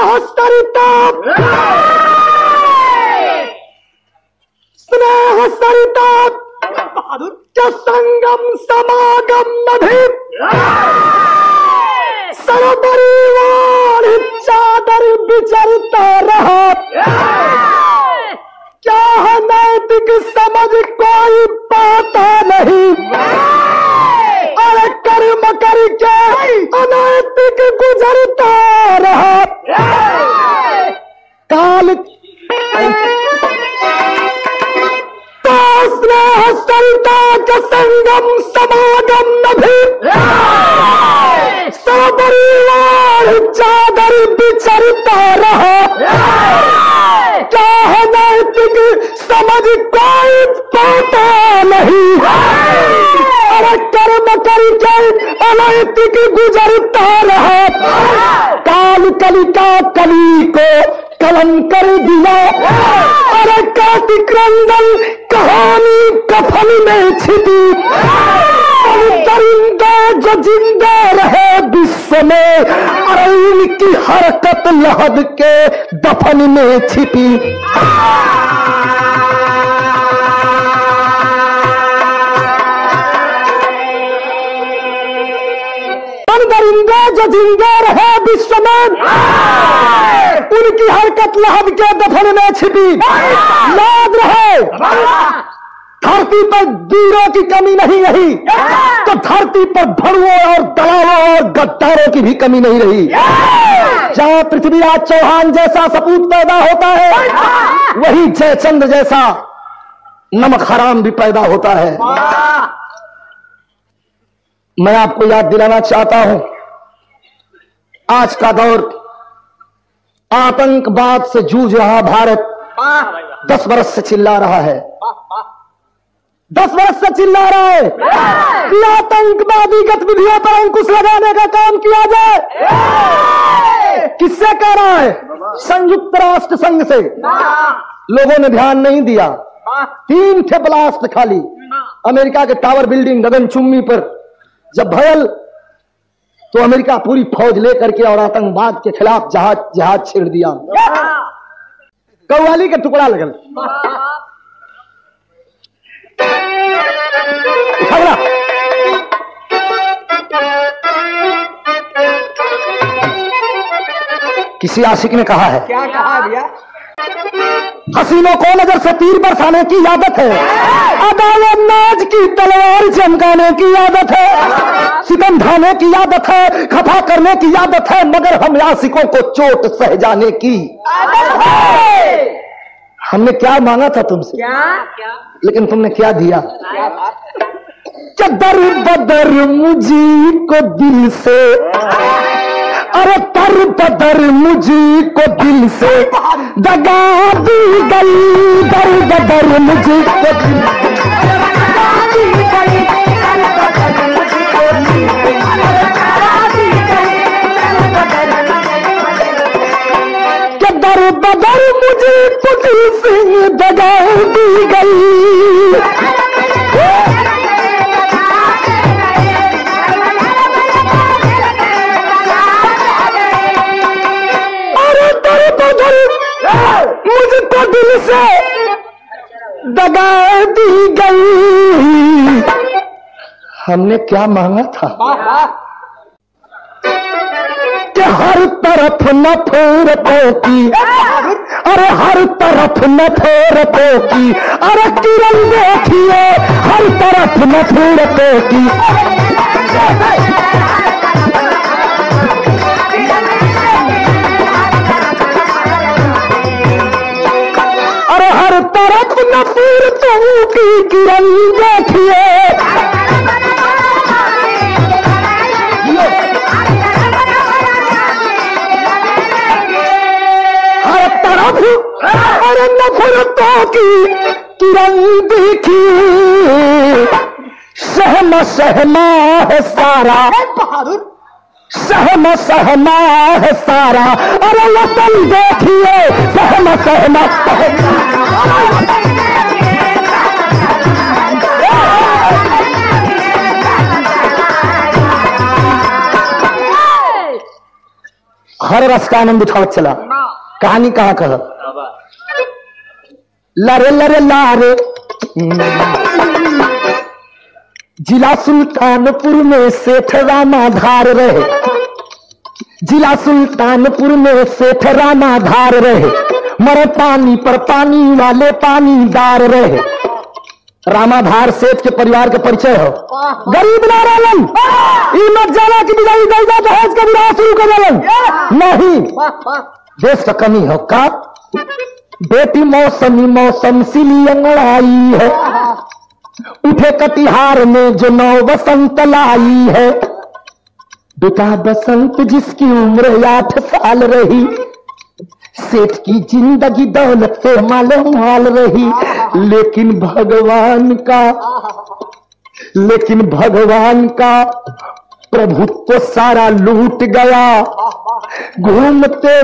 सरिता स्नेह सरिता संगम समागम मधि सरपरिवार चादर बिचरता रहा। क्या है नैतिक समझ कोई पाता नहीं। अरे कर्म करके अनैतिक गुजरता रहा। काल स्नेह सरिता का संगम समागम नभी सपरिवार चादर बिचरता रहा। क्या है नैतिक समझ कोई पाता नहीं। अरे कर्म करके अनैतिक गुजरता रहा। काल कलिका कली को कलम कर दिया। अरे कार्तिक रंगन कहानी कफन में छिपी। दरिंदा जो जिंदा रहे विश्व में, अरे उनकी हरकत लहद के दफन में छिपी। दरिंदा जो जिंदा रहे विश्व में, उनकी हरकत लहद के दफन में छिपी। याद रहे धरती पर वीरों की कमी नहीं रही, तो धरती पर भड़ुओं और दलालों और गद्दारों की भी कमी नहीं रही। जहां पृथ्वीराज चौहान जैसा सपूत पैदा होता है, वही जयचंद्र जैसा नमक हराम भी पैदा होता है। मैं आपको याद दिलाना चाहता हूं, आज का दौर आतंकवाद से जूझ रहा भारत 10 वर्ष से चिल्ला रहा है। 10 वर्ष से चिल्ला रहा है कि आतंकवादी गतिविधियों पर अंकुश लगाने का काम किया जाए। किससे कह रहा है? संयुक्त राष्ट्र संघ से। लोगों ने ध्यान नहीं दिया। 3 थे ब्लास्ट खाली अमेरिका के टावर बिल्डिंग गगनचुम्बी पर जब भयल, तो अमेरिका पूरी फौज लेकर के और आतंकवाद के खिलाफ जहाज छेड़ दिया। कव्वाली का टुकड़ा लगल। किसी आशिक ने कहा है, क्या कहा भैया? हसीनों को नजर से तीर बरसाने की आदत है, अदालत नाज की तलवार चमकाने की आदत है, सितम ढाने की आदत है, खफा करने की आदत है, मगर हम आशिकों को चोट सह जाने की आदत है। हमने क्या मांगा था तुमसे? क्या? लेकिन तुमने क्या दिया? क्या दर बदर मुझी को दिल से, अरे दर बदर मुझी को दिल से दगा दी गई। दर बदर मुझी को दिल क्या दर बदर मुझी को दिल से दगा दी गई। मुझको दिल से दगा दी गई। हमने क्या मांगा था? कि हर तरफ नफरतों की, अरे हर तरफ नफरतों की, अरे किरण देखिए हर तरफ नफरतों की। हर तरफ नफरतों की किरण देखिए। हर तरफ अरे नफरतों की किरण देखिए। सहमा सहमा है सारा, सहमा सहमा है सारा, अरे वतन देखिए सहमा सहमा हर रस का आनंद उठावत चला। कहानी कहाँ कह लरे लरे लारे जिला सुल्तानपुर में सेठ रामाधार रहे। जिला सुल्तानपुर में सेठ रामाधार रहे। मरे पानी पर पानी वाले पानीदार रहे। रामाधार सेठ के परिवार के परिचय हो। गरीब ना रहलन मत जाना कि बिजाई दैदा दहेज का विवाह शुरू कर देलन नहीं। देश का कमी हो का बेटी मौसमी मौसम सिली अंगड़ाई है। उठे कटिहार में जो नौ बसंत लाई है। बेटा बसंत जिसकी उम्र 8 साल रही। सेठ की जिंदगी दौलत से माले माल रही। लेकिन भगवान का प्रभुत्व सारा लूट गया। घूमते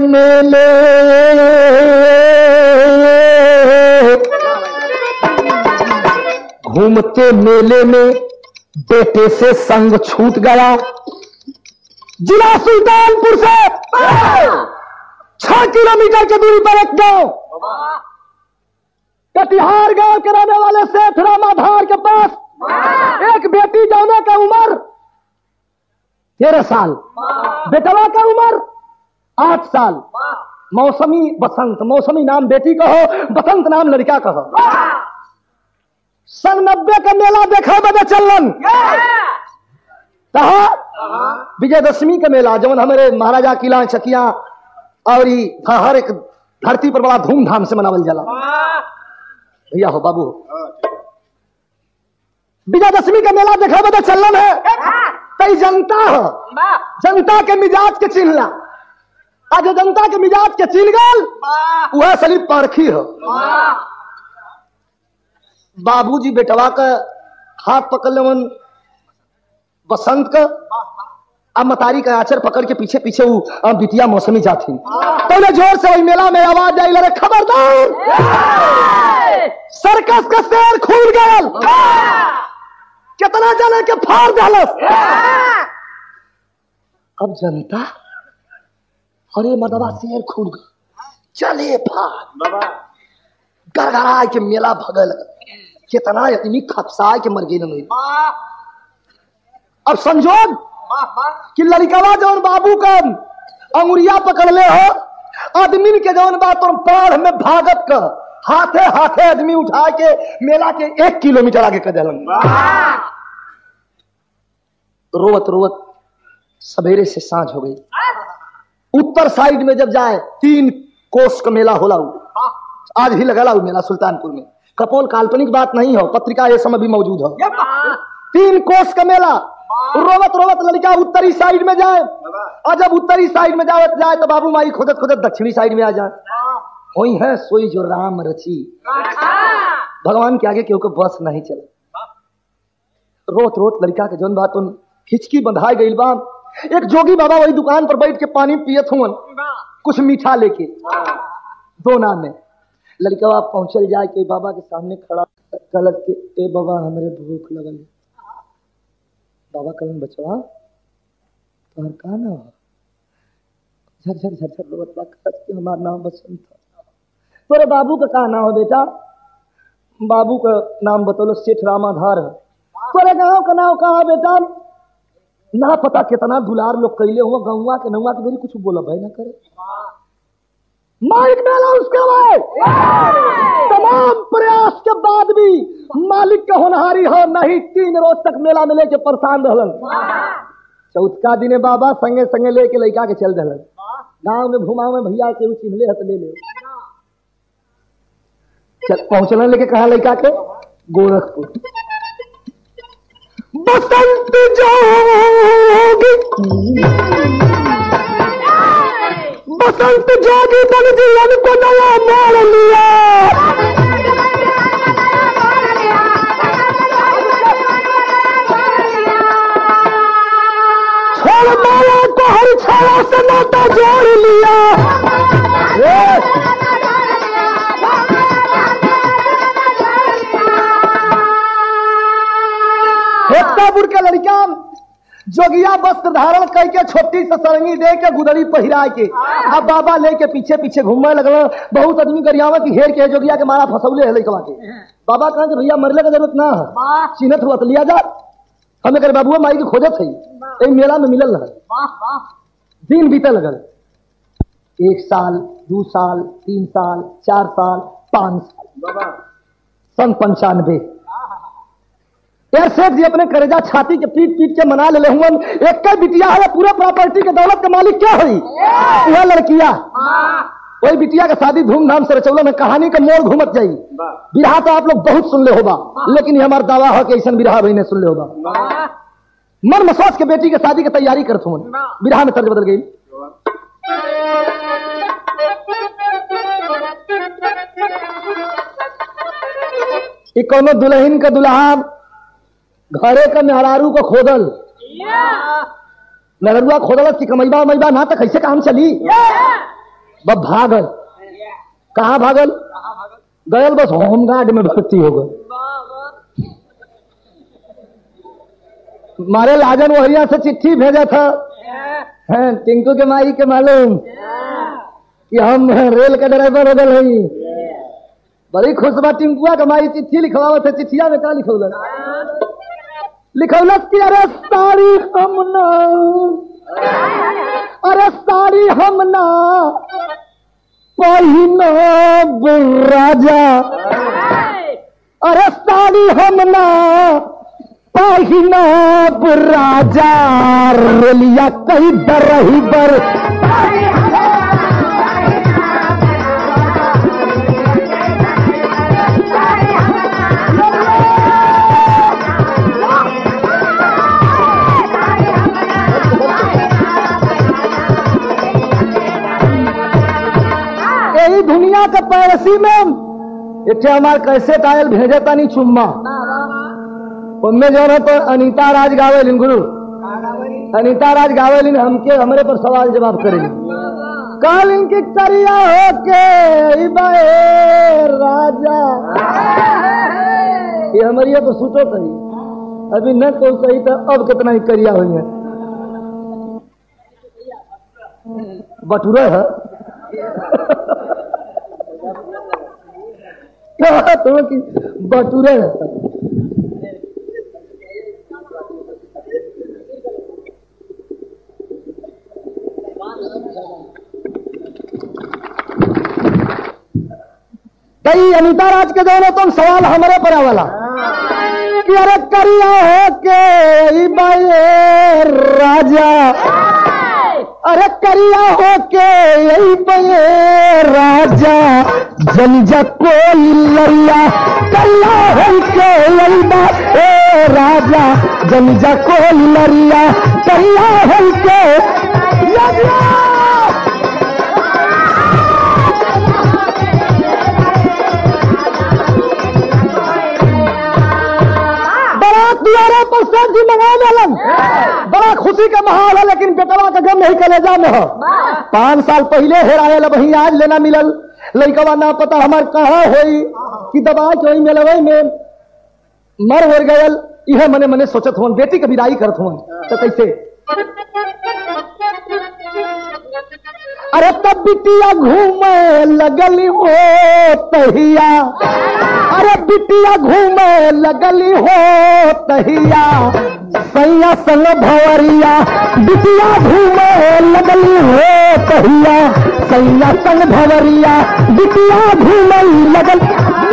मेले में बेटे से संग छूट गया। जिला सुल्तानपुर से 6 किलोमीटर की दूरी पर एक गांव कटिहार गांव के रहने वाले सेठ रामाधार के पास एक बेटी जाने का उम्र 13 साल, बेटवा का उम्र 8 साल। मौसमी बसंत, मौसमी नाम बेटी का हो, बसंत नाम लड़का का हो। 90 का मेला देखा बजे चलन कहा विजयदशमी का मेला जब हमारे महाराजा किला चकिया और हर एक धरती पर बड़ा धूमधाम से मनावल जाला। भैया हो बाबू विजयदशमी का मेला देखा बता चलन है। कई जनता हो, जनता के मिजाज के चिन्हला। आज जनता के मिजाज के चिन्ह गल वह सली पारखी हो। बाबूजी बेटवा का हाथ पकड़ लेवन बसंत का मतारी का आचर पकड़ के पीछे पीछे वो बिटिया मौसमी जाती। तो जोर से वही मेला में आवाज आई लड़े खबरदार सर्कस का शेर खुल गया। कितना जने के फाड़ डालस। अब जनता अरे मदवा शेर खुल गया चले फाड़ गड़गड़ा के मेला भगल। कितना आदमी खपसा के मर गई। अब संजोग कि लड़कवा जौन बाबू का अंगुरिया पकड़ ले हो आदमी के जौन बात और बाढ़ में भागत कर हाथे हाथे आदमी उठा के मेला के 1 किलोमीटर आगे कर दिलन। रोवत रोवत सवेरे से सांझ हो गई। उत्तर साइड में जब जाए 3 कोस का मेला होला। आज भी लगा मेला सुल्तानपुर में। कपोल काल्पनिक बात नहीं हो, पत्रिका ये समय भी मौजूद हो। 3 कोस का मेला। रोवत रोवत लड़का उत्तरी साइड में जाए और जब उत्तरी साइड में जाए तो बाबू माई खोदत खोदत दक्षिणी साइड में आ जाए। वही है सोई जो राम रची। भगवान के आगे क्योंकि बस नहीं चला। रोत रोत लड़का के जौन बात हिचकी बंधाई गई बा। एक जोगी बाबा वही दुकान पर बैठ के पानी पियत हुआ कुछ मीठा लेके 2 नाम में। लड़का पहुंचल जाए के बाबा के सामने खड़ा गलत के ए बाबा हमारे भूख लगल। बाबा कलन बचवा तोहर का नाम झरझर झरझर रोवत बा के हमार नाम बसंत था। तोरे बाबू का नाम हो बेटा? बाबू का नाम बतौलो सेठ रामाधार है। तोरे गांव का नाम कहा बेटा? ना पता कितना दुलार लोग कैले हुआ गौवा के नौवा के मेरी कुछ बोला भाई ना करे। मालिक मेला उसके बाद तमाम प्रयास के बाद भी मालिक का होनहारी हो नहीं। 3 रोज तक मेला में लेके परेशान रहलन। चौथा दिन बाबा संगे संगे लेके लड़का के चल दहलन। गांव में घुमाओ में भैया के चिन्हले हत ले ले चल पहुंचना लेके कहा लड़का के गोरखपुर। बसंत जोगी बसंत जोगी बन जीवन को नया मोड़ लिया। छोड़ माया को हर छाया से नाता जोड़ लिया। एकतापुर का लड़का जोगिया वस्त्र धारण करके छोटी से सरंगी दे के गुदड़ी पहिरा के अब बाबा लेके पीछे पीछे घूमने लगल। बहुत आदमी गरियावा की घेर के जोगिया के मारा फसौले है लइकवा के। बाबा कहा कि भैया मरले का जरूरत ना है, चिन्हत हुआ तो लिया जा। हमें कर बाबुआ माई की खोजत है, मेला में मिलल रहा। दिन बीते लगल, 1 साल 2 साल 3 साल 4 साल 5 साल। सन 95 यार सेठ जी अपने करेजा छाती के पीट पीट के मना ले हुआ। एक बिटिया है, पूरे प्रॉपर्टी के दौलत के मालिक क्या हुई? वह लड़किया। वही बिटिया का शादी धूमधाम से रचौला में कहानी का मोड़ घूमत जाई। बिरहा तो आप लोग बहुत सुन ले होगा, लेकिन ये हमारा दावा है कि ऐसा बिरहा भाई ने सुन ले होगा। मन में सोच के बेटी के शादी की तैयारी करत हूं, बिरहा में तर्ज बदल गई। कोनो दुल्हन का दुल्हा घरे का मेहरारू को खोदल, मेहरुआ खोदल कि कमैबा उमैबा ना तो कैसे काम चली। बब भागल, कहाँ भागल? गयल बस होमगार्ड में भर्ती हो गए। मारे लाजन वहरिया से चिट्ठी भेजा था, हैं टिंकू के माई के मालूम कि हम रेल के ड्राइवर हो गए। बड़ी खुश बा टिंकुआ के माई चिट्ठी लिखवावत है। चिट्ठिया में क्या लिखौल? लिखौलत कि अरे सारी हम ना, अरे सारी हम ना पहिनब राजा, अरे साड़ी हम ना पहिनब राजा, रेलिया कई डरही बर दुनिया के पैरसी में इतने हमारे कैसे टायल भेजे तानी चुम्मा उनमें जो है तो अनीता राज गावेलिन गुरु अनीता राज गावेलिन हमके हमरे पर सवाल जवाब करेली। काल इनकी करिया हो के राजा, ये हमारी तो सूटो सही, अभी न तो सही तो अब कितना ही करिया हुई है। बटुरा है तो बटुरे रहता। कई अनीता राज के दोनों तुम सवाल हमारे पर वाला कि अरे करिया हो के राजा, अरे करिया हो के यही बये राजा, जंजा कोई लरिया करिया हो के यही बये राजा, जंजा कोई लरिया करिया हो के बड़ा खुशी का माहौल है, लेकिन बेटवा का गम नहीं कलेजा में हो। 5 साल पहले हेराए वही आज लेना मिलल। लड़कवा ना पता हमार कहाँ होई कि दबा के मिलवे में मर हो गयल। यह मने मने सोचत हो, बेटी के विदाई करत हो तो कैसे। अरे तब बिटिया घूमे लगली हो तहिया, अरे बिटिया घूमे लगली हो तहिया, सैया संग भवरिया, बिटिया घूमे लगली हो तहिया, सैया संग भवरिया, बिटिया घूमे लगल।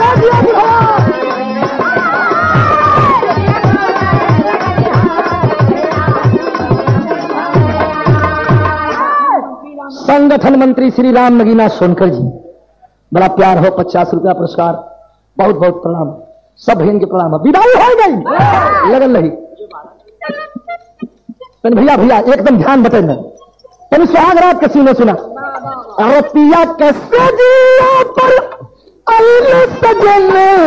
संगठन मंत्री श्री राम नगीना सोनकर जी, बड़ा प्यार हो, 50 रुपया पुरस्कार, बहुत बहुत प्रणाम, सब बहन के प्रणाम। विदाई हो गई लगन रही। भैया भैया एकदम ध्यान बताइए, तभी सुहाग रात के सीने सुना। अरे पिया कैसे जिया पर सजन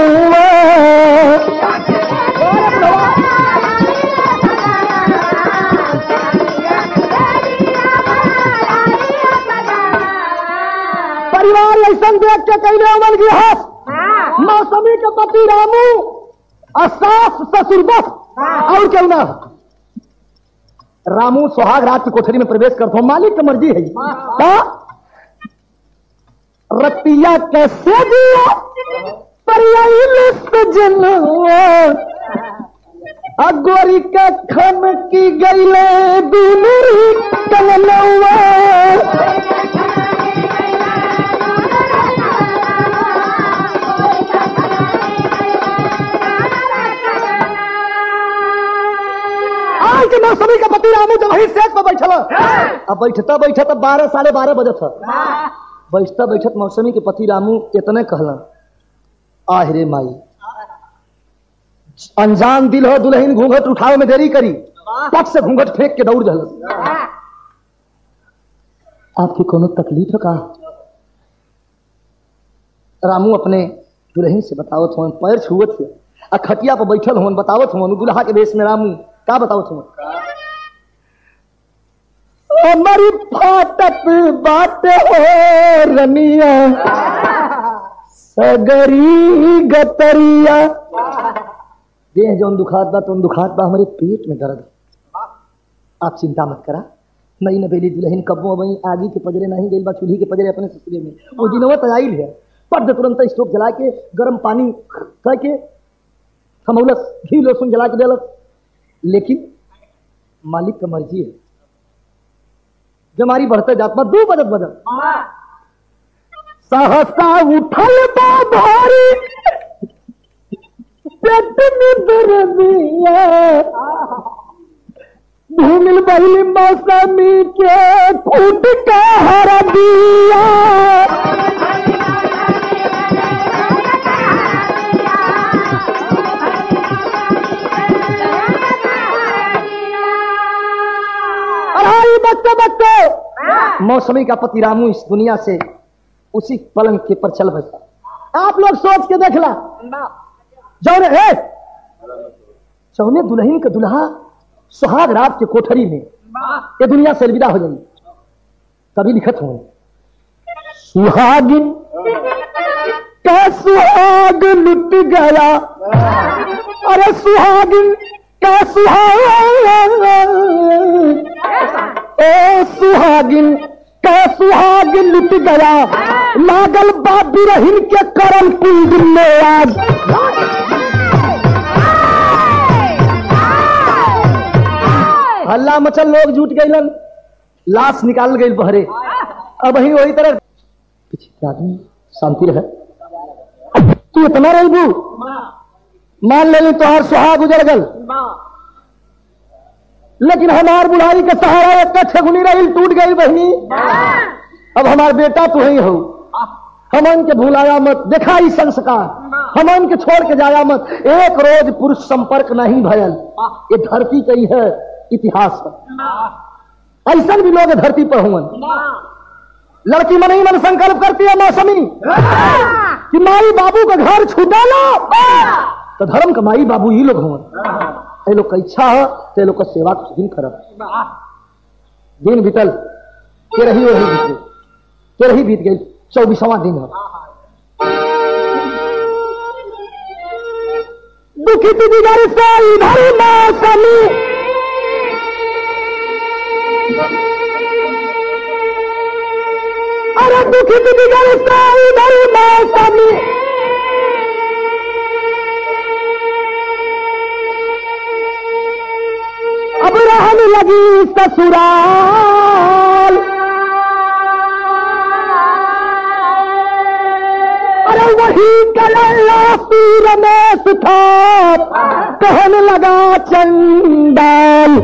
परिवार ऐसा देख के कहने अमल की हंस, मौसमी के पति रामू और सास ससुर बस और क्यों ना। रामू सुहाग रात की कोठरी में प्रवेश करता हूं, मालिक की मर्जी है। रतिया कैसे दिया अगोरी का खन की गईले दूरी कलनवा आज के मौसमी का पति रामू जब वही सेज पर बैठल, अब बैठता बैठता 12 साढ़े 12 बजे था। बैठता बैठत मौसमी के पति रामू इतने कहलन, आहिरे माई अनजान दिल हो दुल्हन घूंघट उठावे में देरी करी, पट से घूंघट फेंक के दौड़ जल। आपकी कोनो तकलीफ है का? रामू अपने दुल्हन से बतावत हो, पैर छुअत थे, खटिया पर बैठल हो, बतावत हो दुल्हा के वेश में। रामू का बतावत हो? हमारी फाटक बात हो रनिया सगरी गतरिया, देह जौन दुखात बा तुम दुखात बा, हमारे पेट में दर्द। आप चिंता मत करा, नई नवेली दुल्हन कब्बों वही आगी के पजरे नहीं गई बा, चूल्ही के पजरे अपने ससुरे में। वो दिनों तैयारी है, पट तुरंत स्टोव जला के गर्म पानी करके थमौलस, घी लहसुन जला के देलस। लेकिन मालिक का मर्जी है, जमारी बढ़ते जात 2 बजत बजत सहसा उठल बा भारी पेट में दर्दिया, धूमिल बहली मौसमी के खूट का हरा दिया। बच्चे बच्चे मौसमी का पति रामू इस दुनिया से उसी पलंग के पर चल बसा। आप लोग सोच के देखला, जौने दुल्हन का दुल्हा सुहाग रात के कोठरी में ये दुनिया से अलविदा हो जाएगी, तभी लिखत हो सुहागिन का सुहाग लुट गया, अरे सुहागिन का सुहाग, ओ सुहागिन का सुहाग लुट गया, लागल बाबी रहीन के करम कुंड में आग। हल्ला मचल, लोग जुट गईलन, लाश निकाल गई बहरे। अब वही तरह पीछे आदमी शांति रहे, तू इतना रहबू मान ले तोहार सुहाग उजड़ गल, लेकिन हमार बुढ़ाई के सहारा एक छगुनी रही टूट गई बहनी। अब हमार बेटा तू ही हो, हमन के भूलाया मत, देखा ही संस्कार, हमन के छोड़ के जाया मत। एक रोज पुरुष संपर्क नहीं भयल, ये धरती का ही है इतिहास है। ऐसा भी लोग धरती पर हुए। लड़की मन ही मन संकल्प करती है मौसमी कि माई बाबू का घर छूटा लो, तो धर्म का माई बाबू ही लोग हुए। ये लोग का इच्छा है तो लोग का सेवा कुछ दिन करब। दिन बीतल, तेरही बीत गई, 24वां दिन है। दुखित दिगर से इधर मौसमी, अरे दुखित दिगर से इधर मौसमी, अब रहने लगी ससुराल, अरे वही कलल्ला पीर में था, कहने लगा चंडाल।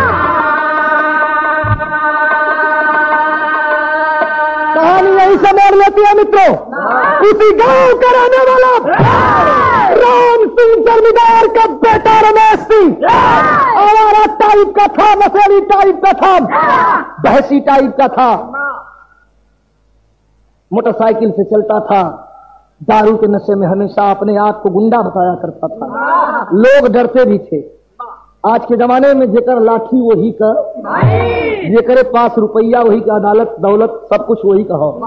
कहानी यही से मोड़ लेती है मित्रों। उसी गांव का रहने वाला राम सिंह जमींदार का बेटा रमेश सिंह, आवारा टाइप का था, मसेरी टाइप का था, बहसी टाइप का था, मोटरसाइकिल से चलता था, दारू के नशे में हमेशा अपने आप को गुंडा बताया करता था, लोग डरते भी थे। आज के जमाने में जेकर लाठी वही का, जेकरे पास रुपया वही का, अदालत दौलत सब कुछ वही का हो।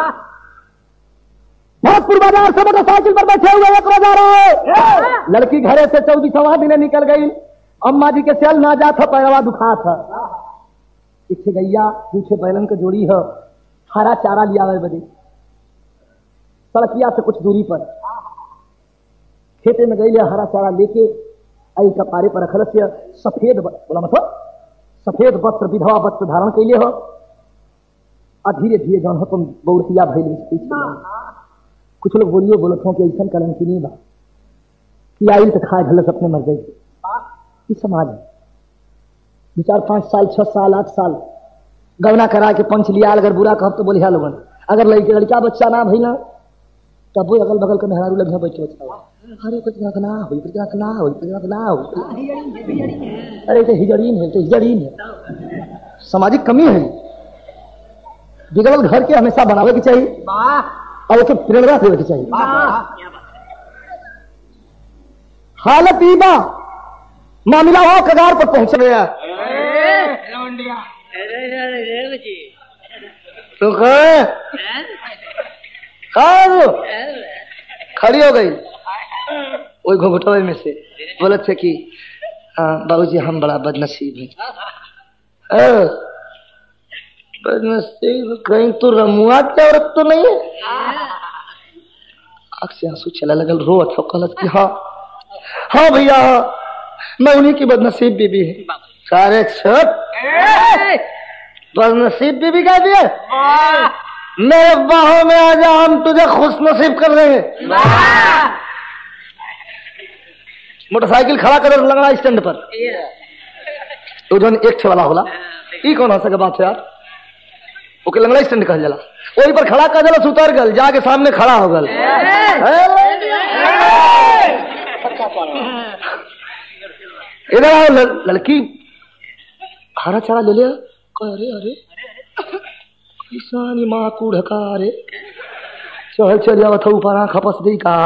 भोजपुर बाजार से मोटरसाइकिल पर बैठे हुए एक रोजा रहे, लड़की घरे से 24वां दिन निकल गई, अम्मा जी के सेल ना जाता, पैरवा दुखा था, एक गैया पीछे बैलन के जोड़ी है, हरा चारा लिया हुआ बदे सड़किया से कुछ दूरी पर खेते में गई, हरा चारा लेके आई कपारे पर रखल से सफेद बोला मतलब सफेद वस्त्र विधवा वस्त्र धारण कैले हो, और धीरे धीरे जौन हो तुम बौरसिया भैल कुछ लोग बोलियो बोलत हो कि ऐसा कलंकी नहीं बा कि आइल तो खाए घलस अपने मर गई। इस समाज में 2 4 5 साल 6 साल 8 साल गवना करा के पंच लिया, अगर बुरा कह तो बोलिया लोगन, अगर लड़का बच्चा ना भई ना तब वो अगल बगल के मेहरारू लग बैठ बच्चा अरे कुछ ना हो अरे तो हिजड़ीन है, तो हिजड़ीन है। सामाजिक कमी है, बिगड़ल घर के हमेशा बनावे के चाहिए और उसे प्रेरणा देवे के चाहिए। हालत ईबा मामला हो कगार पर पहुंच गया तो खड़ी हो गई वही घुघुटवे में से बोलत थे कि बाबूजी हम बड़ा बदनसीब है। बदनसीब कहीं तो रमुआ की औरत तो नहीं है? आँख से आंसू चला लगल, रो अथवा कहलत कि हाँ भैया मैं उन्हीं की बदनसीब बीबी है। सारे छत बदनसीब बीबी कह दिए, मेरे बाहों में आ जा, हम तुझे खुश नसीब कर रहे हैं। मोटरसाइकिल खड़ा कर लगना स्टैंड पर तो जो एक छे वाला होला ई कौन हो सके बात है यार, ओके लगना स्टैंड कह जला वही पर खड़ा कर जला उतर गल जाके सामने खड़ा हो गल। इधर आओ लड़की हरा चारा ले लिया, अरे अरे किसानी माँ कूढ़का रे चल चल जावा था ऊपर खपस दी का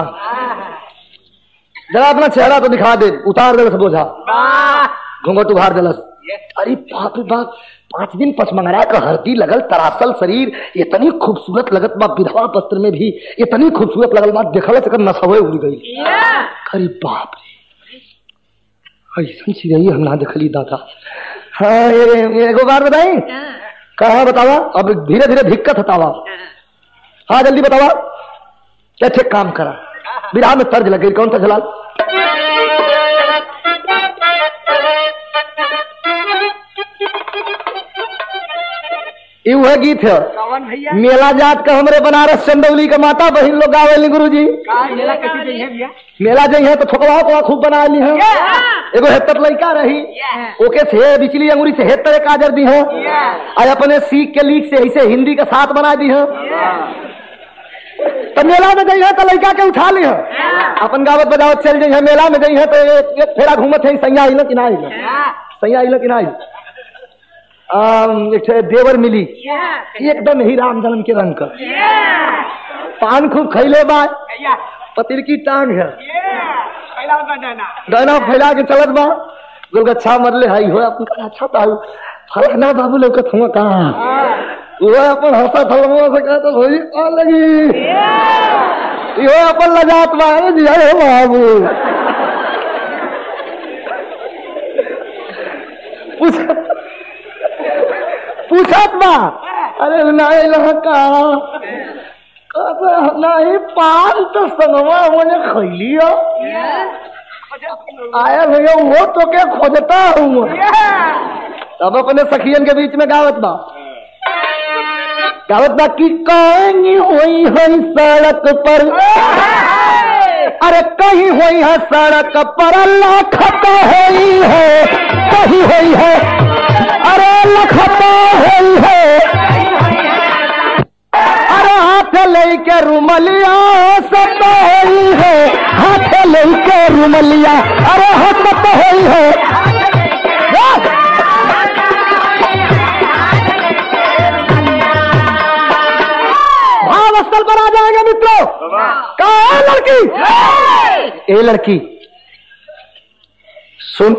जरा अपना चेहरा तो दिखा दे, उतार दे बोझा घूंघट उभार दलस। अरे बाप रे बाप 5 दिन पचमंगरा का हरदी लगल तरासल शरीर इतनी खूबसूरत लगत बा, विधवा वस्त्र में भी इतनी खूबसूरत लगल बा, देखल से नसवे उड़ गई। अरे बाप रे ऐसा चिड़ई हम ना देखली दादा। हाँ एगो बार बताई कहा बतावा, अब धीरे धीरे दिक्कत हतावा। हाँ जल्दी बतावा क्या ठीक काम करा, विराह में तर्ज लग गई, कौन सा जलाल? ये वह गीत है मेला जात का हमरे बनारस चंदौली का माता बहन लोग गावे गुरु जी। मेला जाइ है तो ठोकवा को खूब बना ली है, एगो हेतर लड़का रही ओके से बिचली अंगुरी से हेतर काजर दी है, और अपने सीख के लीक से ऐसे हिंदी का साथ बना दी है। तो मेला में जाइ है तो लड़का के उठा ली है, अपन गावत बजावत चल जाइ है। मेला में जाइ है तो एक फेरा घूमत है, सैया आइल कि ना आइल, सैया आइल कि ना आइल। एक देवर मिली एकदम ही राम जन्म के रंग का, पान खूब खैले बा, पतिर की टांग है, डायना फैला के चलत बा, गोलगच्छा मरले हाई हो अपन अच्छा ताऊ फलाना बाबू लोग थमा कहाँ वो अपन हंसा थलवा से कहता होई आ लगी यो अपन लजात बा जी अरे बाबू पूछत बा अरे नहीं लहका नहीं पान तो संगवा मुझे खैलियो आया भैया वो तो क्या खोजता हूँ। तब अपने सखियन के बीच में गावत बा कि कहीं हुई है सड़क पर, अरे कहीं हुई है सड़क पर लखता हुई है, कहीं हुई है अरे लखता हुई है, अरे हाथ लेके रुमलिया सब हुई है, हाथ लेके रुमलिया अरे हसत हुई है। स्थल पर आ जाएंगे मित्रों, कहाँ है लड़की? ए लड़की सुन,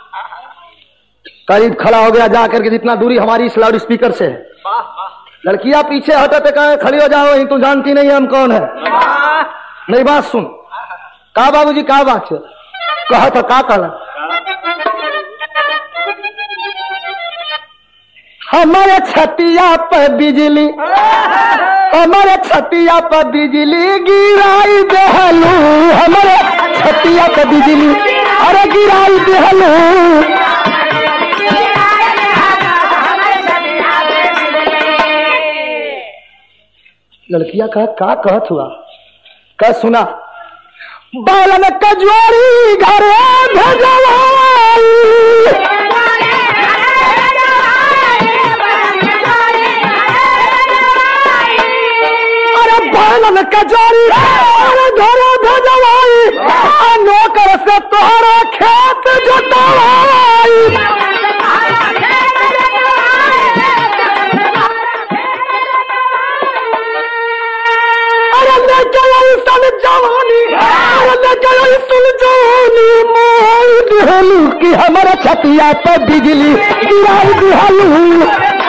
करीब खड़ा हो गया जाकर के, जितना दूरी हमारी इस लाउड स्पीकर से है। लड़कियां पीछे हटते कहे खड़ी हो जाओ, तू जानती नहीं हम कौन है। मेरी बात सुन, का बाबूजी का बात है, कहा था का कहला हमारे छतिया पर बिजली, हमारे छतिया पर बिजली गिराई देहलू, हमारे छतिया पर बिजली अरे गिराई देहलू। लड़किया का कहत हुआ कह सुना, बालन कजोरी घरे भेजवाई, अरे बालन कजोरी घरे भेजवाई, नौकर से तोहरा खेत जोतवाई। जवानी कि हमारा छतिया पर बिजली गिराई दिहलू।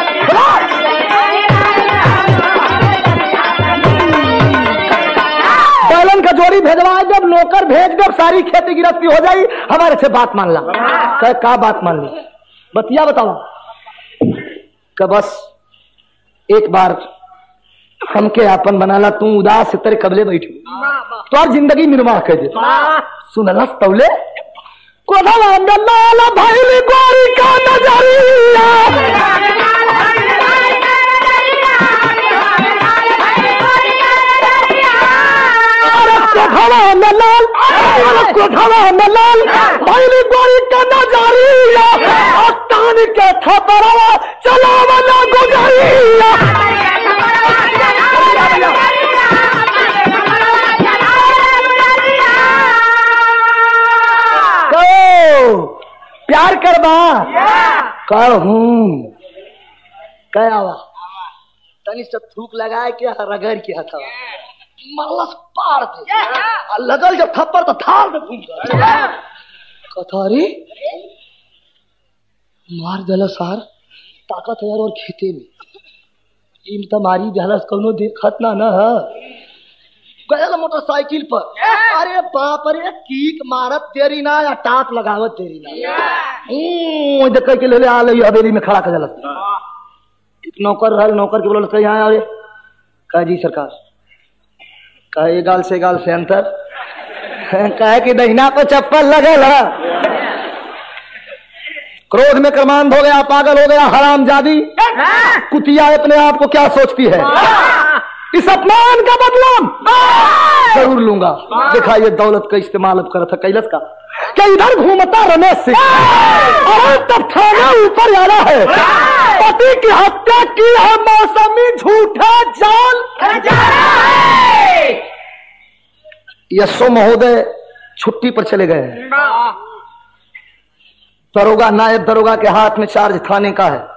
बैलन का जोड़ी भेजवा, जब नौकर भेज जब सारी खेती गिरफ्ती हो जाई, हमारे से बात मान ला। का बात मान ली? बतिया बताओ। का बस एक बार हमके आपन बनाला, तू उदास तेरे कबले बैठू तो और जिंदगी निर्वाह कर दे। सुनलस तौले लाल भैली गोरी का नजरिया, कोठवा में लाल भैली गोरी का नजरिया, तान के खबरवा चलावला गुजरिया। प्यार करबा कहूं कयावा तनी से थूक लगाए के रगड़ के हथवा मरलस पार दे, लगल जब थप्पड़ तो थाल में घूम गया। कथारी मार देला सार, ताकत है और खेते में इन तमारी जहलस कोनो देखत ना है। गया मोटरसाइकिल पर, अरे बाप रे कीक मारत तेरी ना या टाप लगावत तेरी ना। देख के ले आ ले हवेली में खड़ा कर जलत। नौकर रहल, नौकर के बोलत यहाँ अरे कह जी सरकार, कहे गाल से अंतर, कहे कि दहिना पे चप्पल लगल है। क्रोध में क्रमांध हो गया, पागल हो गया, हरामजादी कुतिया अपने आप को क्या सोचती है। इस अपमान का बदला जरूर लूंगा। देखा ये दौलत का इस्तेमाल अब कर था कैलस का, क्या इधर घूमता रमेश सिंह, और तब थाना ऊपर आ रहा है। पति की हत्या की है मौसमी झूठा जाल। यशो महोदय छुट्टी पर चले गए हैं। दरोगा, नायब दरोगा के हाथ में चार्ज थाने का है।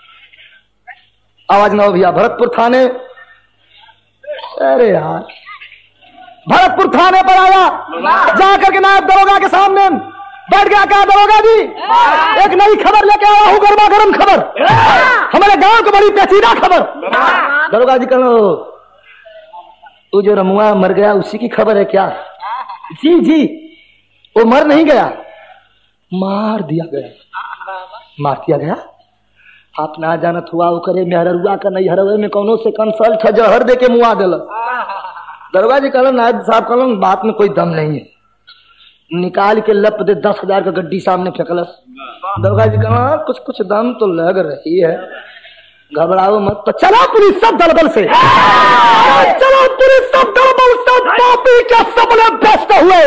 आवाज ना हो भैया, भरतपुर थाने। अरे यार भरतपुर थाने पर आया, जाकर के नायब दरोगा के सामने बैठ गया। कहा दरोगा जी, एक नई खबर लेके आया हूं, गर्मा गर्म खबर, हमारे गांव को बड़ी पेचीदा खबर। दरोगा जी कहो, तू जो रमुआ मर गया उसी की खबर है क्या? जी जी, वो मर नहीं गया, मार दिया गया। आप ना जानत हुआ वो करे मेहरुआ का नहीं हरवे में कौनो से कंसल्ट है, जहर दे के मुआ दिल। दरोगा जी कहलन, नायब साहब कहलन, बात में कोई दम नहीं है। निकाल के लप दे 10,000 का गड्डी सामने फेंकलस। दरोगा जी कहला, कुछ दम तो लग रही है, घबराओ मत। तो चलो पुलिस सब दलबल से, चलो पुलिस सब दलबल से पापी के सबले व्यस्त हुए।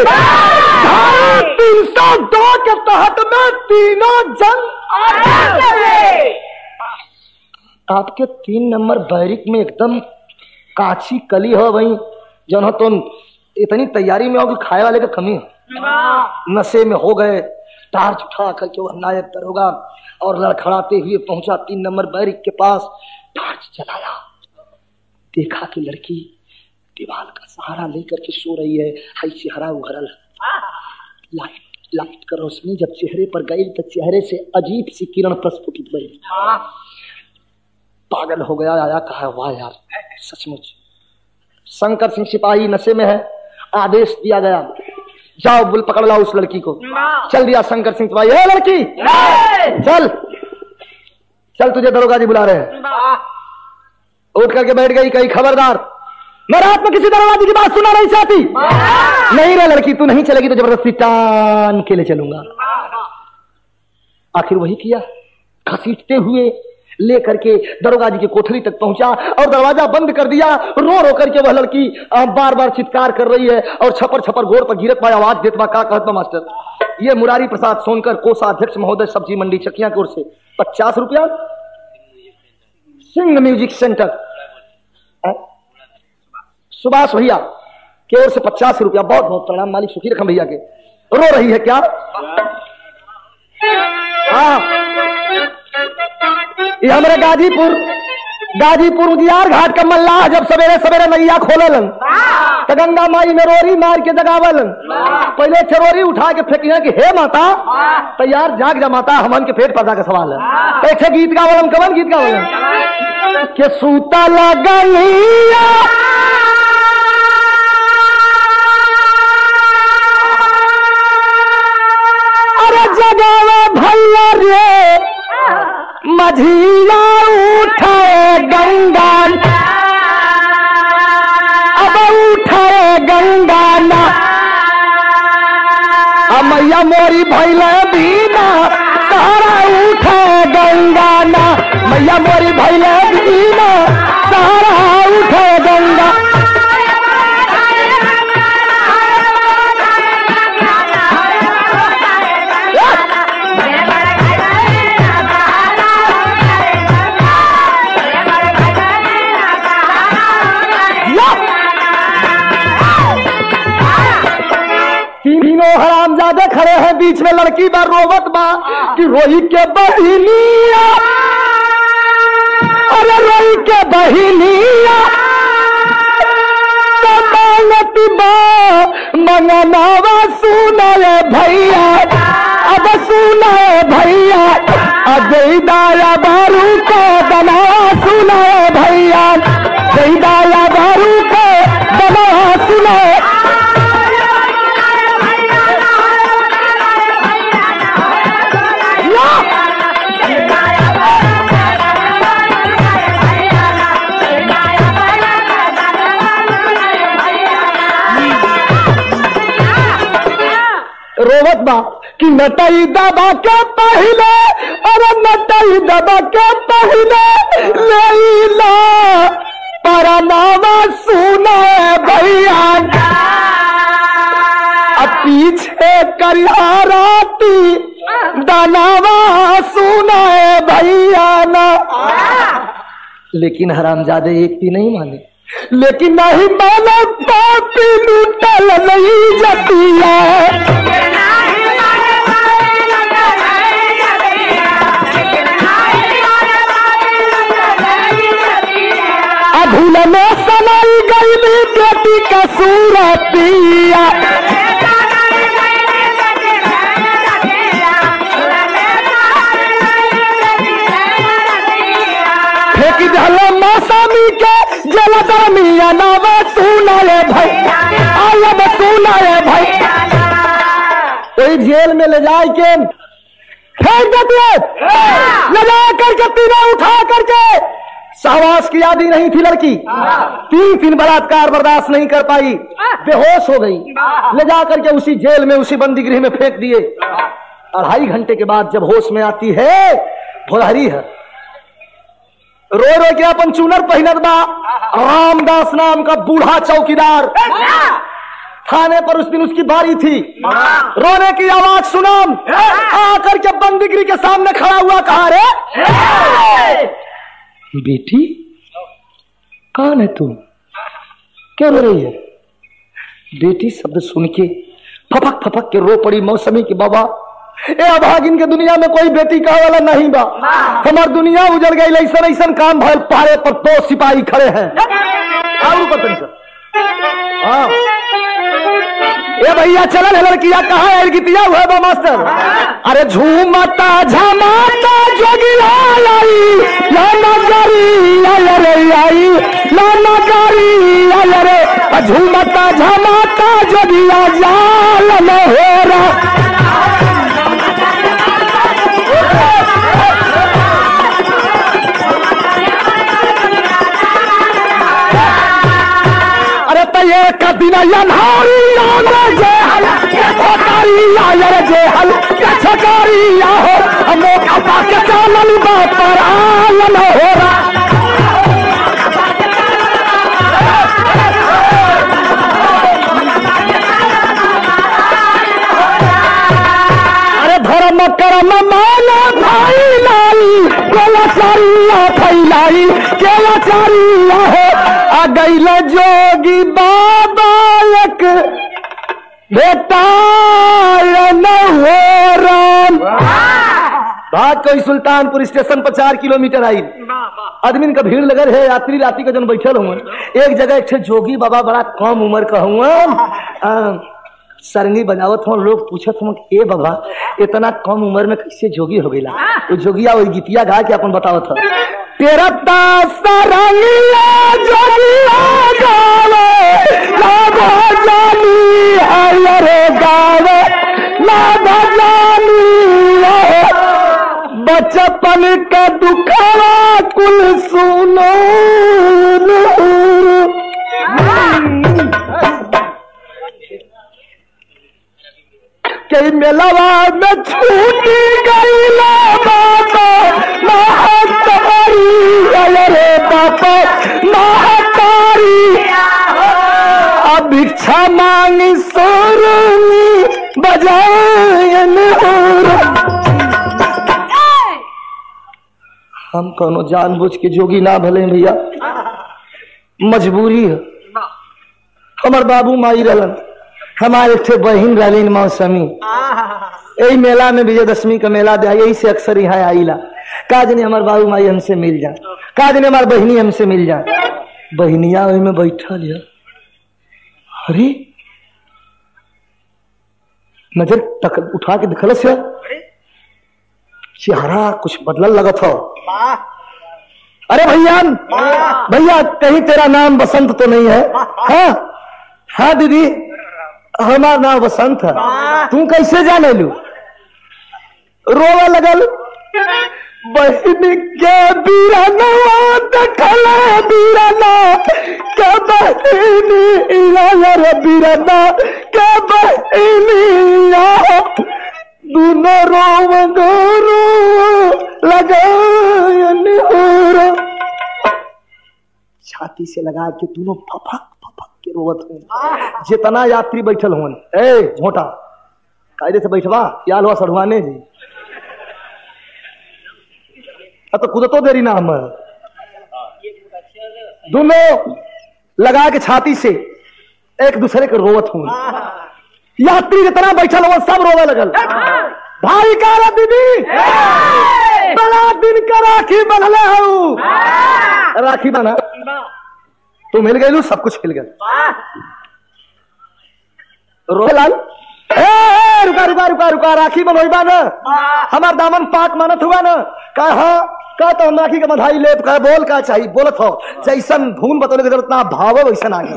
302 के तहत में तीनों जन आपके 3 नंबर बैरिक में एकदम काची कली हो वही जन हो, तो इतनी तैयारी में होगी, खाए वाले का कमी है, नशे में हो गए। टार्च उठा करके वह नायब दरोगा और लड़खड़ाते हुए पहुंचा 3 नंबर बैरिक के पास। टार्च जलाया, देखा कि लड़की दीवार का सहारा लेकर के सो रही है, ऐसे हरा उहरल। लाइट का रोशनी जब चेहरे पर गई तो चेहरे से अजीब सी किरण प्रस्फुटित हुई। पागल हो गया, आया कहा, वाह यार सचमुच शंकर सिंह सिपाही नशे में है। आदेश दिया गया, जाओ बुल पकड़ लाओ उस लड़की को। चल दिया शंकर सिंह सिपाही, लड़की चल तुझे दरोगा जी बुला रहे हैं। उठ करके बैठ गई, कही खबरदार मैं रात में किसी दरोगा जी की बात सुना नहीं चाहती। नहीं रे लड़की, तू नहीं चलेगी तो जबरदस्ती टान के ले चलूंगा। आखिर वही किया, घसीटते हुए लेकर के दरोगा जी की कोठरी तक पहुंचा और दरवाजा बंद कर दिया। रो रो करके वह लड़की बार बार चित्कार कर रही है और छपर छपर गोड़ पर गिरत पाया आवाज देत बा। का कहत बा मास्टर? ये मुरारी प्रसाद सोनकर कोषाध्यक्ष महोदय सब्जी मंडी चकिया की ओर से 50 रुपया सिंह म्यूजिक सेंटर सुभाष भैया की ओर से 50 रुपया। बहुत बहुत प्रणाम, मालिक सुखी रखम भैया के। रो रही है क्या? हाँ, ये हमारे गाजीपुर उजियार घाट का मल्लाह जब सवेरे सवेरे नैया खोलेलन तो गंगा माई में रोरी मार के जगावलन। पहले चरोरी उठा के फेंकिया कि हे माता तैयार जाग जा माता, हमन के पेट पैदा का सवाल है। एक गीत गावलन, कवन गीत गावलन के सूता लगनिया अरे जगावे भैया रे मझिया उठाए गंगा, अब उठाए गंगा ना मैया मोरी भैले बीना सारा उठाए गंगा ना, मैया मोरी भैले बीना सारा उठाए गंगा। हरामजादे खड़े हैं बीच में, लड़की बा रोवत बा कि रोई के बहिनिया, अरे रोई के बहिनिया मांगती बा मंगनावा सुनाए भैया, अब सुनाए भैया अजय दाया बारू को बनावा सुनाए भैया, जय दाया बारू को बनावा सुनाए। रोवत बा कि नटई दबा के पहले, अरे नटई दबा के पहले लैला परनामा सुना भैया, अब पीछे करियाराती दानावा सुना भैया ना। लेकिन हरामजादे एक भी नहीं माने, लेकिन नहीं माना पापी लूटल नहीं जतिया, अभूल में सनाई गई बेटी का सूरतिया, फेंक दहलो मौसमी के जलदमिया नवा सुनाए भैया, आयब सुनाए भैया। कोई जेल में ले जाए के फेंक देती है, ले जा करके तीनों उठा करके। सहवास की आदि नहीं थी लड़की, 3 बलात्कार बर्दाश्त नहीं कर पाई, बेहोश हो गई, ले जा करके उसी जेल में उसी बंदी गृह में फेंक दिए। 2.5 घंटे के बाद जब होश में आती है, भोलहरी है, रो रो के अपन चूनर पहनत बा। रामदास नाम का बूढ़ा चौकीदार थाने पर उस दिन उसकी बारी थी, रोने की आवाज सुना आकर के बंदी गृह के सामने खड़ा हुआ, कहा रे बेटी कौन है तू, क्या रो रही है? बेटी शब्द सुन के फपक फपक के रो पड़ी मौसमी की बाबा ए अभागिन के दुनिया में कोई बेटी का वाला नहीं बा, हमार दुनिया उजड़ गई, ऐसा ऐसा काम भल, पहाड़े पर 2 सिपाही खड़े हैं। हाँ ए भैया चलन है लड़किया, कहाँ है गीतिया हुआ बा मास्टर? अरे झूमता झमाता जोगिया लाई, लाना गारी आयरे आई, लाना गारी आयरे, झूमता झमाता जोगिया जाल में हो रहा। अन्हारिया में जेहल के छोटारिया यार जेहल के छोटारिया हो मौका पाके चालन बापर आलन हो रहा। अरे धर्म कर्म माना भाई लाई केला चारिया फैलाई केला चारिया हो आ गईल जोगी बाबा एक बेटा न हो राम। भाग कोई सुल्तानपुर स्टेशन पर 4 किलोमीटर आई आदमी का भीड़ लगल है यात्री राती का जन बैठल हूँ एक जगह एक जोगी बाबा बड़ा कम उम्र का हूँ सरंगी बजावत हूँ लोग पूछत हूँ ए बाबा इतना कम उम्र में कैसे जोगी हो गया तो जोगिया वही गीतिया गा के अपन बतावत था तेरा सरंगिया जोगिया गावे ना जानी हरे गावे ना जानी बचपन का दुखड़ा कुल सुनो कई मेलावा में छूटी गई बाबा महातारी अरे बाबा महातारी अब भिक्षा मांगी सोरनी बजायन हम कोनो जानबूझ के जोगी ना भले भैया मजबूरी है। हमार बाबू माई रहलन हमारे थे बहन रलीन मौसमी यही मेला में विजयदशमी का मेला दे यही से अक्सर यहाँ आईला काज ने हमारे बाबू माई हमसे मिल जाए काज ने हमारी बहनी हमसे मिल जाए बहनिया वही में बैठा लिया अरे नजर तक उठा के दिखल से चेहरा कुछ बदलल लगा था। अरे भैया भैया कहीं तेरा नाम बसंत तो नहीं है? हाँ हाँ दीदी हमारा नाम बसंत है। तू कैसे जाने लू? रोवा लगल बहन के बीराना देखला बीराना के बहनिया रे बीराना के बहनिया दोनों रोव गोरो लगायन हो छाती से लगा के दोनों फफक फफक के रोवत हूँ। जितना यात्री बैठल होन ए झोटा कायदे से बैठवा या लो सड़वाने जी तो कुदतो देरी ना हम दोनों लगा के छाती से एक दूसरे के रोवत हूँ। यात्री जितना बैठल हो सब रोवे लगल भाई का दीदी बड़ा दिन का राखी बंधले हूँ राखी बना तू मिल गई सब कुछ मिल गया रोवे लाल रुका रुका रुका रुका राखी बनोबा न हमार दामन पाक मानत हुआ न का तो हम राखी के बधाई लेप का बोल का चाहिए बोलत हो जैसन धुन बतौले की जरूरत ना भाव वैसन आगे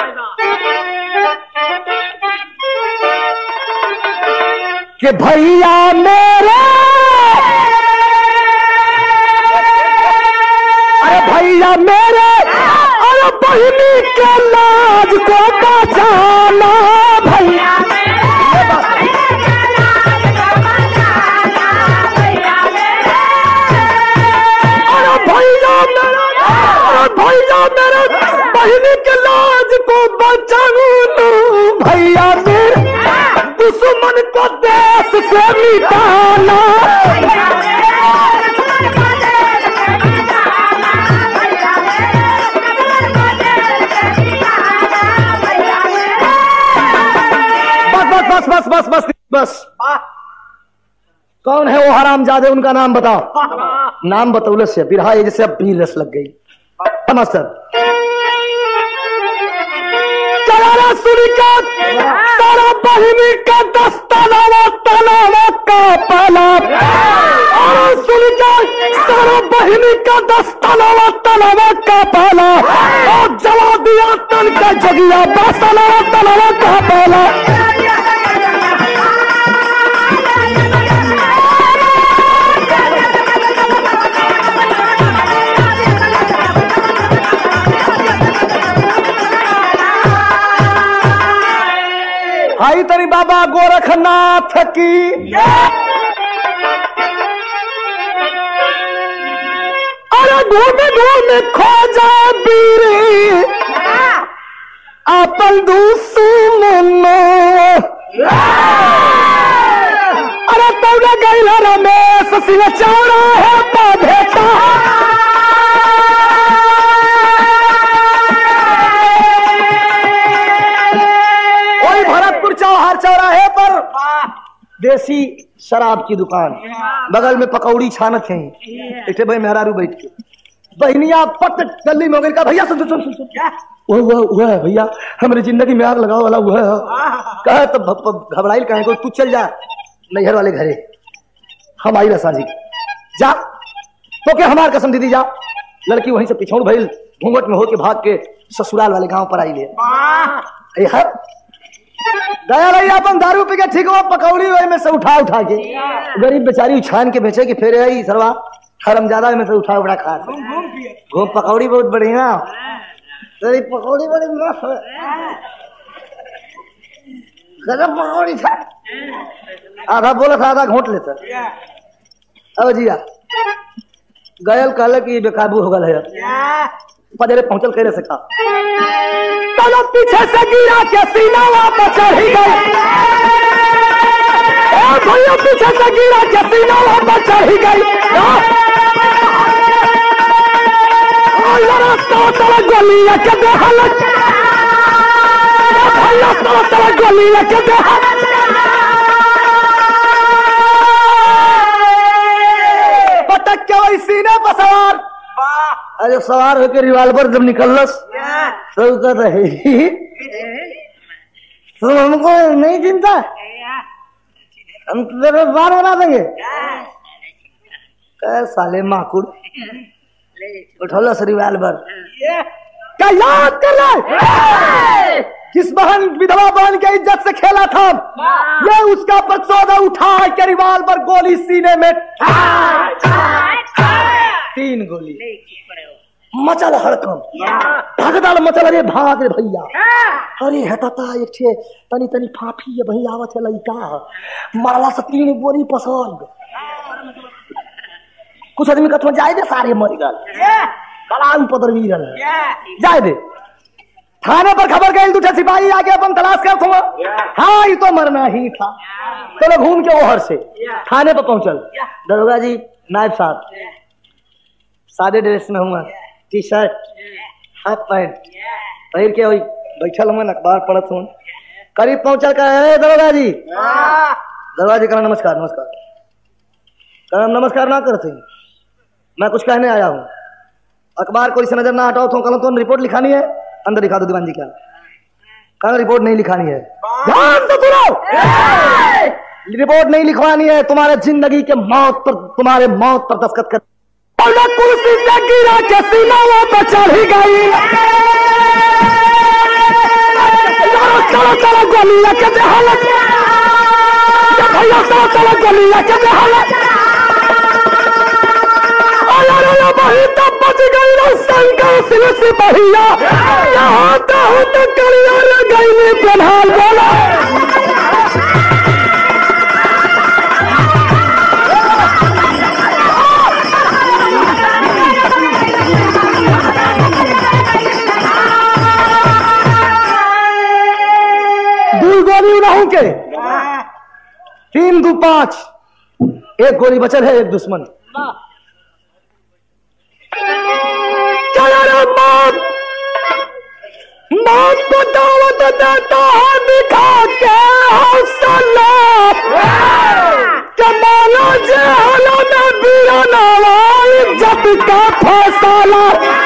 कि भैया मेरे अरे भैया मेरे अरे बहनी के लाज को बचाना भैया मेरे बहनी के लाज को बचाऊं भैया मेरे दुश्मन को देश से मिटाना बस बस बस बस बस बस कौन है वो हरामजादे उनका नाम बताओ। नाम बतौले से बिरहा जैसे अब पीर रस लग गई मास्टर चला सुनिका सारा बहिनी का दस्ताना का पाला और सुनिका सारा बहिनी का दस्ताना का पाला और जला दिया तन का जगिया दस्ताना का पाला कही तरी बाबा गोरखनाथ की। अरे घूम घूम खोजा बीरी अपन दुश्मनो। अरे तौला गई रमेश सिंह चौराहे पर भेटा। वही भरतपुर चौहार चौराहे पर देसी शराब की दुकान, बगल में पकौड़ी छानत है। इसे भाई मेहरारू बैठ के बहनिया पट गली में का भैया सुन सुन सुन वो है भैया हमारी जिंदगी में आग लगाओ वाला वो है। कहे तो घबराइल कहे को तू चल जा नैहर वाले घरे, हम आई रसा जी जा तो क्या हमार कसम दीदी जा। लड़की वहीं से पिछौड़ भइल घूंघट में होके भाग के ससुराल वाले गांव पर आई ले। दया रही अपन दारू पी के ठीक हो पकौड़ी वही में से उठा के गरीब बेचारी उछान के बेचे कि फिर आई सरवा हरम ज्यादा में से उठा उठा खा घूम पकौड़ी बहुत बढ़िया गरीब पकौड़ी बड़ी मस्त गजब पकौड़ी था। आधा बोला था आधा घोट लेता। अब जिया गयल कहल कि बेकाबू हो गल है पजरे पहुंचल करे से का तलो पीछे से गिरा के सीना वापस चढ़ी गई। भैया पीछे से गिरा के सीना वापस चढ़ी गई। गोली के बेहालत गोली के बेहालत पटक के वही सीने पर सवार। अरे सवार होकर रिवाल्वर जब निकलस तो कर रहे तुम हमको नहीं चिंता हम तेरे बार बना देंगे। साले माकुड़ उठौलस रिवाल्वर क्या याद कर रहे किस बहन विधवा बहन के इज्जत से खेला था ये उसका प्रचोदय उठा के रिवाल्वर गोली सीने में 3 गोली मचल हड़कम भगदड़ मचल। अरे भाग रे भैया अरे हटाता एक छे तनी तनी फाफी ये भैया आवत है लइका मारला से 3 गोली पसंद। कुछ आदमी कथवा जाए दे सारे मर गल बड़ा उपद्र वीरल जाए दे। थाने पर खबर गई दूसरे सिपाही आके अपन तलाश कर थोड़ा। हाँ ये तो मरना ही था। चलो घूम के ओहर से थाने पर पहुंचल। दरोगा जी नायब साहब सादे ड्रेस में हुआ टी शर्ट हाफ पैंट पहिर के बैठल हुआ अखबार पढ़त हुआ। करीब पहुंचल कहे दरोगा जी कहना नमस्कार नमस्कार कहना नमस्कार ना करते मैं कुछ कहने आया हूँ। अखबार कोई से नजर ना हटाओ तो कल तो रिपोर्ट लिखानी है अंदर दिखा दो दीवान जी का। कहना रिपोर्ट नहीं लिखानी है ध्यान से सुनो रिपोर्ट नहीं लिखवानी है तुम्हारे जिंदगी के मौत पर तुम्हारे मौत पर दस्तखत कर। कुर्सी से गिरा के सीनाओं पर चढ़ी गई। चलो चलो गोली लेके बेहालत भैया चलो गोली लेके बेहालत। वही तब बच गई शंकर सिंह सिपहिया यहाँ तो कलिया गई प्रधान बोला। गोली रहूं के 3 2 5 1 गोली बचल है एक दुश्मन। मौत को दावत देता है दिखा के हौसला कमाना जेहला में बीराना इज्जत का फैसला।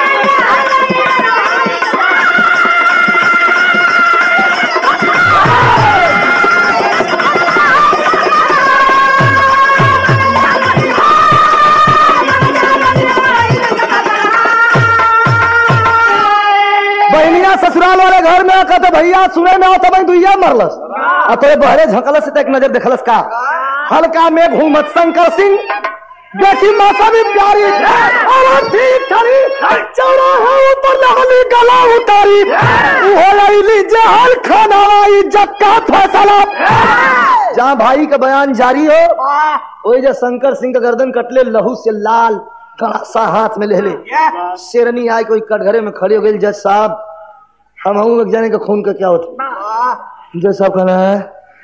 ससुराल वाले घर में आकर तो भैया सुने में आता भाई दुइया मरलस तो बहरे झकलस से एक नजर देखलस का हल्का में घूमत शंकर सिंह देखी माता भी प्यारी और ठीक ठरी चौड़ा है ऊपर नहली गला उतारी वो जहल खाना इज्जत का फैसला। जहां भाई का बयान जारी हो वही जो शंकर सिंह का गर्दन कटले लहू से लाल कड़ासा हाथ में ले ले शेरनी आए कोई कटघरे में खड़े हो गए। जज साहब हम एक जाने का खून का क्या होता। जज साहब कहना है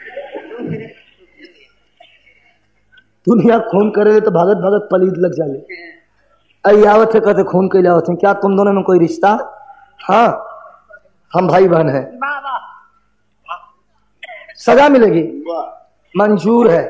दुनिया खून करे तो भागत भागत पलीद लग जाले आवत है कहते खून के लिए आवत है। क्या तुम दोनों में कोई रिश्ता? हाँ हम भाई बहन है। सजा मिलेगी मंजूर है।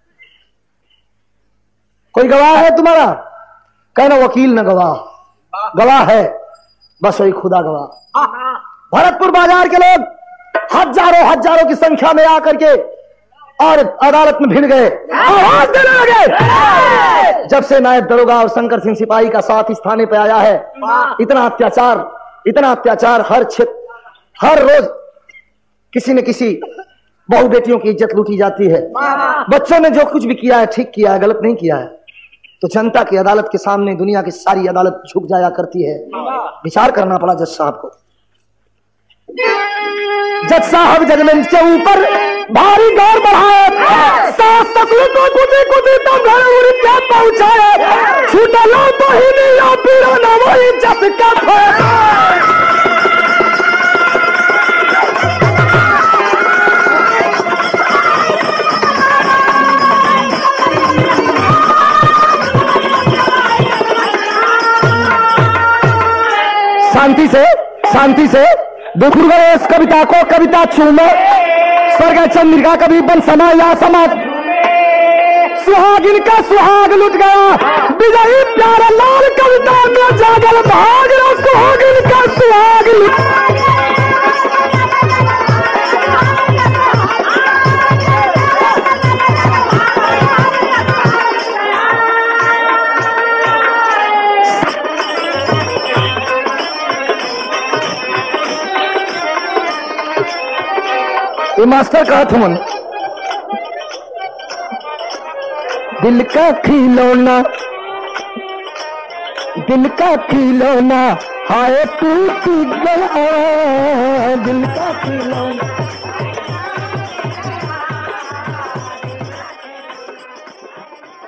कोई गवाह है तुम्हारा? कहना वकील न गवाह गवाह है बस वही खुदा गवाह। भरतपुर बाजार के लोग हजारों हजारों की संख्या में आकर के और अदालत में भिड़ गए आवाज देने लगे। जब से नायब दरोगा और शंकर सिंह सिपाही का साथ इस थाने पे आया है इतना अत्याचार हर क्षेत्र हर रोज किसी न किसी बहु बेटियों की इज्जत लूटी जाती है। बच्चों ने जो कुछ भी किया है ठीक किया है गलत नहीं किया है। तो जनता की अदालत के सामने दुनिया की सारी अदालत झुक जाया करती है। विचार करना पड़ा जज साहब को। जज साहब जजमेंट के ऊपर भारी गौर बढ़ाए सास तकली को कुदी तब घर उड़ के पहुंचाए छूटा लो बहिनी या पीरा ना वो इज्जत का शांति से देखो इस कविता को कविता छूमे स्वर्ग चंद्रिका कभी बन समा या समा सुहागिन का सुहाग लुट गया विजयी प्यारा लाल कविता में जागल भाग सुहागिन का सुहाग लुट। ये मास्टर कहा था मन दिल का खिलौना हाय टूट गया दिल का खिलौना।